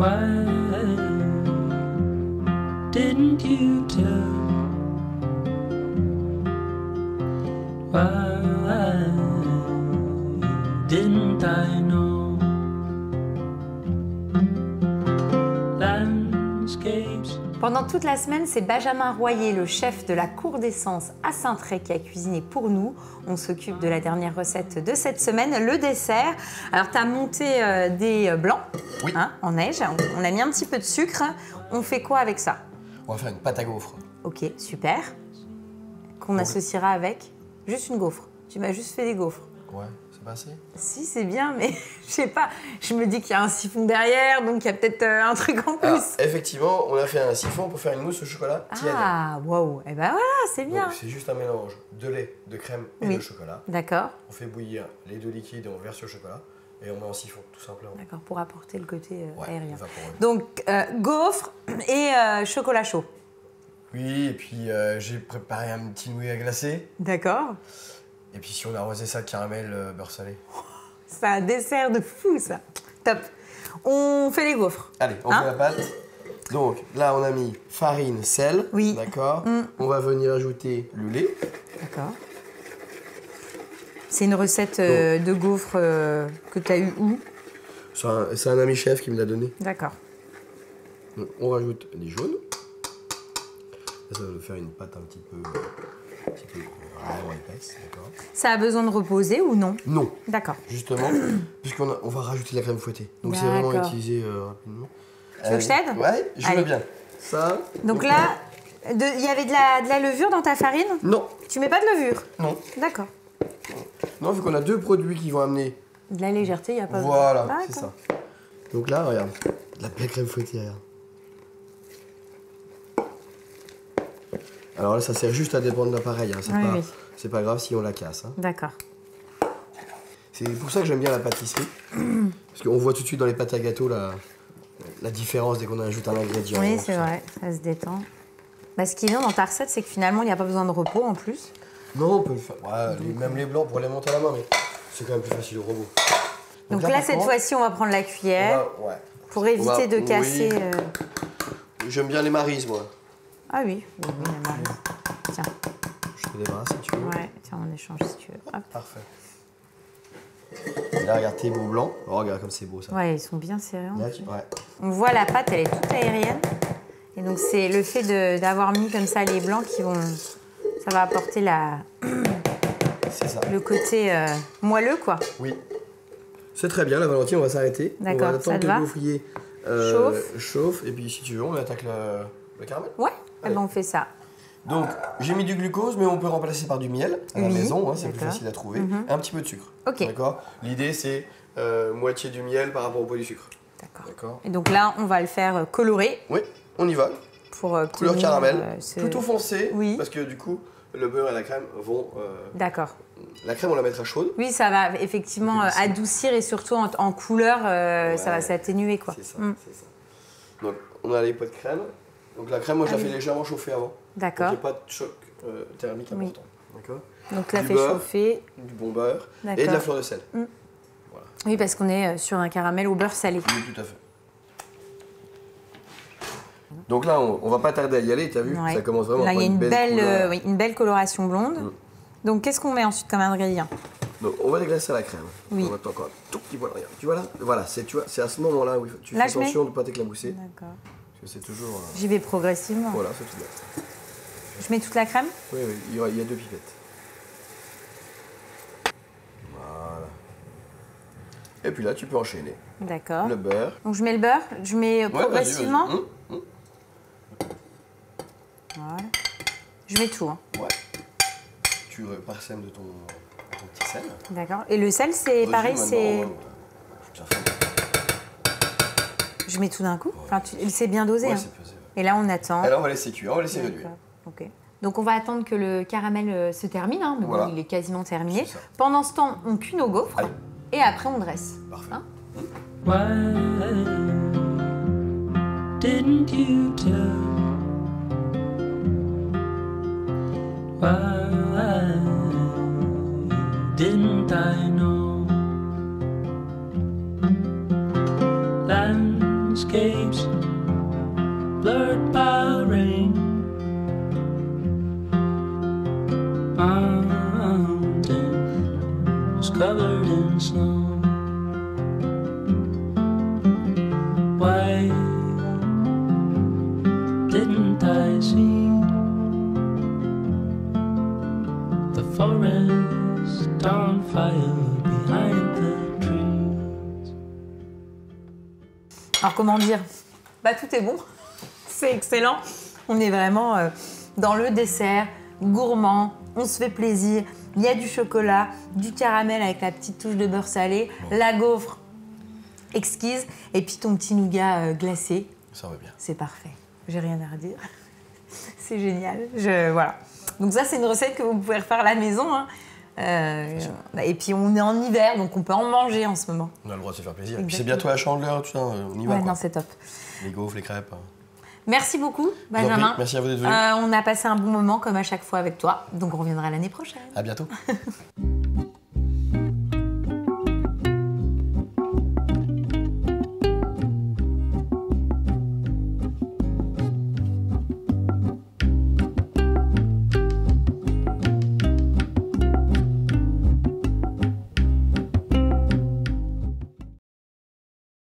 Why didn't you tell? Why didn't I know? Landscapes. Pendant toute la semaine, c'est Benjamin Royer, le chef de la cour d'essence à Saint-Tray, qui a cuisiné pour nous. On s'occupe de la dernière recette de cette semaine, le dessert. Alors, tu as monté des blancs, oui. En neige. On a mis un petit peu de sucre. On fait quoi avec ça? On va faire une pâte à gaufres. Ok, super. Qu'on associera avec juste une gaufre. Tu m'as juste fait des gaufres. Ouais, c'est pas assez? Si, c'est bien, mais je sais pas. Je me dis qu'il y a un siphon derrière, donc il y a peut-être un truc en plus. Ah, effectivement, on a fait un siphon pour faire une mousse au chocolat tiède. Ah, waouh. Eh ben voilà, c'est bien. Donc c'est juste un mélange de lait, de crème et de chocolat. D'accord. On fait bouillir les deux liquides et on verse sur le chocolat et on met en siphon, tout simplement. D'accord, pour apporter le côté aérien. Vaporeux. Donc, gaufres et chocolat chaud. Oui, et puis j'ai préparé un petit nougat à glacer. D'accord. Et puis si on arrosait ça de caramel beurre salé. C'est un dessert de fou, ça. Top. On fait les gaufres. Allez, on fait la pâte. Donc là, on a mis farine, sel. Oui. D'accord. On va venir ajouter le lait. D'accord. C'est une recette de gaufres que tu as eue où? C'est un ami chef qui me l'a donné. D'accord. Donc, on rajoute les jaunes. Ça va nous faire une pâte un petit peu vraiment épaisse, d'accord. Ça a besoin de reposer ou non? Non. D'accord. Justement, puisqu'on va rajouter de la crème fouettée. Donc c'est vraiment utilisé rapidement. Tu veux que je t'aide? Ouais, je veux bien. Ça. Donc là, il y avait de la levure dans ta farine? Non. Tu mets pas de levure? Non. D'accord. Non, vu qu'on a deux produits qui vont amener de la légèreté, il n'y a pas besoin. Voilà, c'est ça. Donc là, regarde, de la belle crème fouettée, regarde. Alors là, ça sert juste à dépendre de l'appareil. Hein. C'est pas grave si on la casse. Hein. D'accord. C'est pour ça que j'aime bien la pâtisserie. Parce qu'on voit tout de suite dans les pâtes à gâteau la différence dès qu'on ajoute un ingrédient. Oui, c'est vrai, ça se détend. Bah, ce qui est bien dans ta recette, c'est que finalement, il n'y a pas besoin de repos en plus. Non, on peut le faire. Ouais, même les blancs pour les monter à la main, mais c'est quand même plus facile au robot. Donc là, cette fois-ci, on va prendre la cuillère pour éviter de casser. J'aime bien les marises, moi. Ah oui, les marises. Tiens. Je te débarrasse si tu veux. Ouais, tiens, on échange si tu veux. Hop. Parfait. Et là, regarde tes beaux blancs. Oh, regarde comme c'est beau ça. Ouais, ils sont bien serrés. Ouais. On voit la pâte, elle est toute aérienne. Et donc, c'est le fait d'avoir mis comme ça les blancs qui vont. Ça va apporter le côté moelleux, quoi. Oui. C'est très bien, la Valentine, on va s'arrêter. D'accord, on va attendre ça te que va le gaufrier chauffe. Et puis, si tu veux, on attaque le caramel. Ouais, eh ben, on fait ça. Donc, j'ai mis du glucose, mais on peut remplacer par du miel à la maison, hein, c'est plus facile à trouver. Et un petit peu de sucre. Ok. D'accord. L'idée, c'est moitié du miel par rapport au pot du sucre. D'accord. Et donc là, on va le faire colorer. Oui, on y va. Pour couleur caramel, plutôt foncé, parce que du coup, le beurre et la crème vont... D'accord. La crème, on la mettra chaude. Oui, ça va effectivement adoucir et surtout en couleur, ça va s'atténuer, quoi. C'est ça, c'est ça. Donc, on a les pots de crème. Donc la crème, moi, je la fais légèrement chauffer avant. D'accord. Donc, il n'y a pas de choc thermique important. D'accord. Donc la fait chauffer. Du bon beurre et de la fleur de sel. Voilà. Oui, parce qu'on est sur un caramel au beurre salé. Oui, tout à fait. Donc là, on va pas tarder à y aller, tu as vu? Ça commence vraiment. Là, il y a une belle coloration blonde. Donc, qu'est-ce qu'on met ensuite comme ingrédient? Donc, on va déglacer à la crème. Oui. On va encore un tout petit poil. Regarde, tu vois là? Voilà, c'est à ce moment-là où tu fais attention de ne pas t'éclabousser. D'accord. Parce que c'est toujours... J'y vais progressivement. Voilà, c'est tout bien. Je mets toute la crème? Oui, il y a 2 pipettes. Voilà. Et puis là, tu peux enchaîner. D'accord. Le beurre. Donc, je mets le beurre, je mets progressivement. Vas-y. Voilà. Je mets tout. Hein. Ouais. Tu parsèmes de ton petit sel. D'accord. Et le sel, c'est pareil, c'est... Je mets tout d'un coup. Enfin, c'est bien dosé. Ouais, hein. c'est pesé. Et là, on attend. Alors, on va laisser cuire, on va laisser réduire. Ok. Donc, on va attendre que le caramel se termine. Hein. Donc, il est quasiment terminé. Pendant ce temps, on cuit nos gaufres. Allez. Et après, on dresse. Parfait. Hein? Why didn't you tell? Why didn't I know? Landscape landscapes blurred by rain. Mountains covered in snow. Why didn't I see the forest on fire behind the trees? Alors comment dire? Bah tout est bon, c'est excellent. On est vraiment dans le dessert, gourmand, on se fait plaisir. Il y a du chocolat, du caramel avec la petite touche de beurre salé, la gaufre exquise et puis ton petit nougat glacé. Ça va bien. C'est parfait, j'ai rien à redire. C'est génial, voilà. Donc ça c'est une recette que vous pouvez refaire à la maison. Hein. Et puis on est en hiver, donc on peut en manger en ce moment. On a le droit de se faire plaisir. Exactement. Et puis c'est bientôt la Chandeleur, tout ça, on y va. Ouais, Quoi. non, c'est top. Les gaufres, les crêpes. Merci beaucoup, Je vous en prie. Benjamin. Merci à vous d'être venu. On a passé un bon moment comme à chaque fois avec toi, donc on reviendra l'année prochaine. À bientôt.